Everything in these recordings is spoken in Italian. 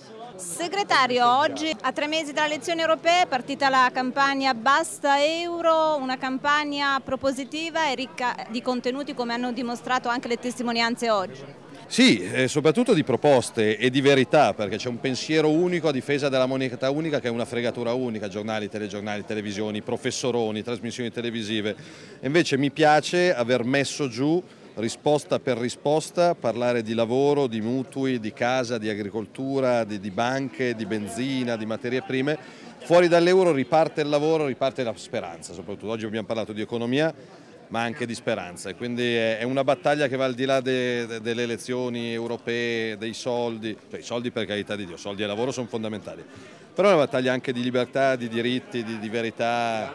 Segretario, oggi a 3 mesi dalle elezioni europee è partita la campagna Basta Euro, una campagna propositiva e ricca di contenuti come hanno dimostrato anche le testimonianze oggi. Sì, soprattutto di proposte e di verità, perché c'è un pensiero unico a difesa della moneta unica che è una fregatura unica, giornali, telegiornali, televisioni, professoroni, trasmissioni televisive. E invece mi piace aver messo giù risposta per risposta, parlare di lavoro, di mutui, di casa, di agricoltura, di banche, di benzina, di materie prime. Fuori dall'euro riparte il lavoro, riparte la speranza, soprattutto oggi abbiamo parlato di economia, ma anche di speranza, e quindi è una battaglia che va al di là delle elezioni europee, dei soldi, cioè i soldi per carità di Dio, soldi e lavoro sono fondamentali, però è una battaglia anche di libertà, di diritti, di verità,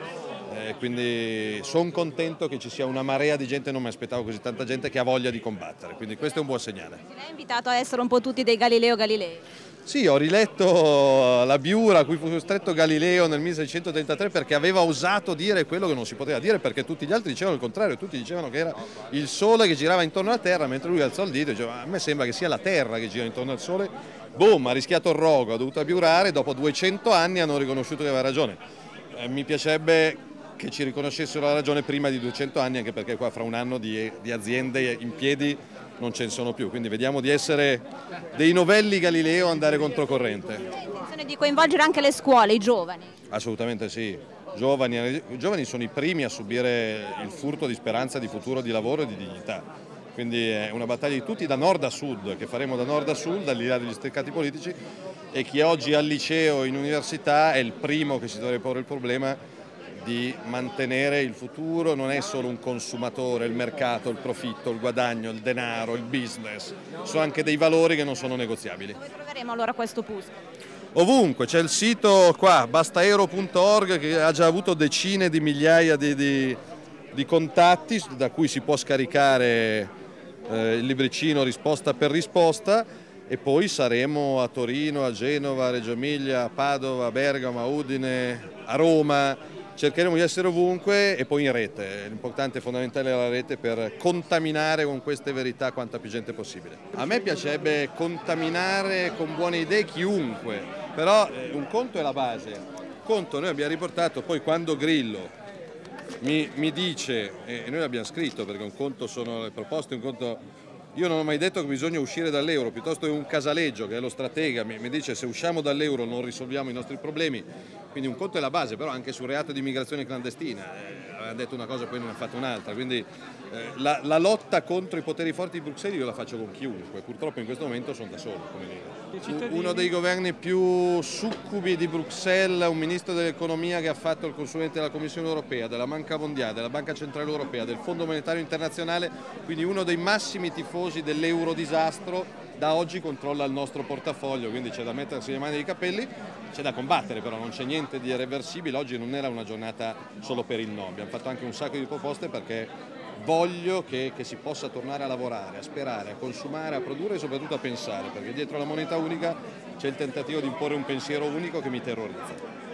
quindi sono contento che ci sia una marea di gente, non mi aspettavo così tanta gente che ha voglia di combattere, quindi questo è un buon segnale. Lei è invitato a essere un po' tutti dei Galileo Galilei. Sì, ho riletto la Biura a cui fu costretto Galileo nel 1633 perché aveva osato dire quello che non si poteva dire, perché tutti gli altri dicevano il contrario, tutti dicevano che era il Sole che girava intorno alla Terra, mentre lui alzò il dito e diceva: a me sembra che sia la Terra che gira intorno al Sole. Boom, ha rischiato il rogo, ha dovuto abiurare, dopo 200 anni hanno riconosciuto che aveva ragione. Mi piacerebbe che ci riconoscessero la ragione prima di 200 anni, anche perché qua fra un anno di aziende in piedi non ce ne sono più, quindi vediamo di essere dei novelli Galileo, andare controcorrente. C'è intenzione di coinvolgere anche le scuole, i giovani? Assolutamente sì, i giovani sono i primi a subire il furto di speranza, di futuro, di lavoro e di dignità, quindi è una battaglia di tutti da nord a sud, che faremo da nord a sud, al di là degli steccati politici, e chi oggi è al liceo, in università, è il primo che si dovrebbe porre il problema di mantenere il futuro. Non è solo un consumatore, il mercato, il profitto, il guadagno, il denaro, il business, sono anche dei valori che non sono negoziabili. Dove troveremo allora questo PUSC? Ovunque, c'è il sito qua, bastaero.org, che ha già avuto decine di migliaia di contatti, da cui si può scaricare il libricino risposta per risposta, e poi saremo a Torino, a Genova, a Reggio Emilia, a Padova, a Bergamo, a Udine, a Roma. Cercheremo di essere ovunque e poi in rete, l'importante e fondamentale è la rete per contaminare con queste verità quanta più gente possibile. A me piacerebbe contaminare con buone idee chiunque, però un conto è la base, un conto noi abbiamo riportato, poi quando Grillo mi dice, e noi l'abbiamo scritto perché un conto sono le proposte, un conto... Io non ho mai detto che bisogna uscire dall'euro, piuttosto è un Casaleggio, che è lo stratega, mi dice se usciamo dall'euro non risolviamo i nostri problemi, quindi un conto è la base, però anche sul reato di immigrazione clandestina, aveva detto una cosa poi non ha fatto un'altra, quindi la lotta contro i poteri forti di Bruxelles io la faccio con chiunque, purtroppo in questo momento sono da solo, come dire. Uno dei governi più succubi di Bruxelles, un ministro dell'economia che ha fatto il consulente della Commissione europea, della Banca Mondiale, della Banca Centrale Europea, del Fondo Monetario Internazionale, quindi uno dei massimi tifosi dell'eurodisastro, da oggi controlla il nostro portafoglio, quindi c'è da mettersi le mani nei capelli, c'è da combattere, però non c'è niente di irreversibile. Oggi non era una giornata solo per il no, abbiamo fatto anche un sacco di proposte perché voglio che si possa tornare a lavorare, a sperare, a consumare, a produrre e soprattutto a pensare, perché dietro la moneta unica c'è il tentativo di imporre un pensiero unico che mi terrorizza.